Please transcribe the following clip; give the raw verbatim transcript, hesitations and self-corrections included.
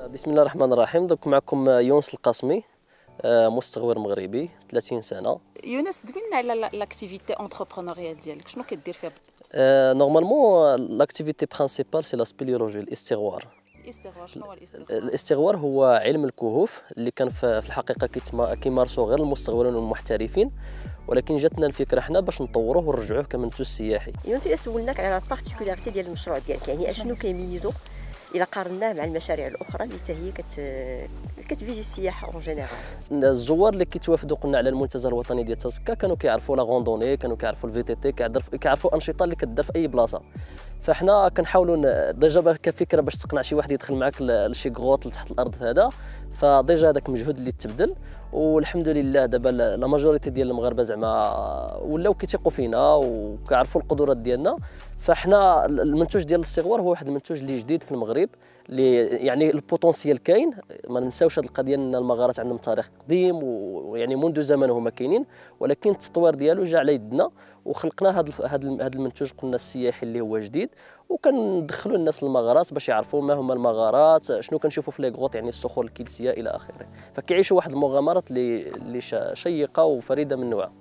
بسم الله الرحمن الرحيم. درك معكم يونس القاسمي، مستغور مغربي ثلاثين سنه. يونس دوينا على لاكتيفيتي اونتربرونوريال ديالك، شنو كدير فيها؟ نورمالمون لاكتيفيتي برينسيبال سي لا سبيليولوجي، الاستغوار. الاستغوار شنو هو الاستغوار؟ الاستغوار هو علم الكهوف اللي كان في الحقيقه كيمارسوه غير المستغورين والمحترفين، ولكن جاتنا الفكره حنا باش نطوروه ونرجعوه كمنتوج سياحي. يونس الا سولناك على البارتيكولاريتي ديال المشروع ديالك، يعني اشنو كيميزو الا قارناه مع المشاريع الاخرى اللي حتى هي كت كتفيزي السياحه اون جينيرال؟ الزوار اللي كيتوافدوا قلنا على المنتزه الوطني ديال تازكا كانوا كيعرفوا لا غوندوني، كانوا كيعرفوا الفي تي تي، كيعرفوا انشطه اللي كدار في اي بلاصه. فاحنا كنحاولوا ديجا كفكره باش تقنع شي واحد يدخل معك لشي غوط لتحت الارض هذا، فديجا هذاك المجهود اللي تبذل، والحمد لله دابا لا ماجوريتي ديال المغاربه زعما ولاو كيثيقوا فينا وكيعرفوا القدرات ديالنا. فاحنا المنتوج ديال الاستغوار هو واحد المنتوج اللي جديد في المغرب، اللي يعني البوتونسيال كاين. ما ننساوش هذه القضيه ان المغارات عندهم تاريخ قديم ويعني منذ زمن هما كاينين، ولكن التطوير ديالو جا على يدنا وخلقنا هذا هذا المنتوج قلنا السياحي اللي هو جديد، وكندخلوا الناس للمغارات باش يعرفوا ما هما المغارات، شنو كنشوفوا في لي غوط يعني الصخور الكلسيه الى اخره. فكيعيشوا واحد المغامرات اللي اللي شيقه وفريده من نوعها.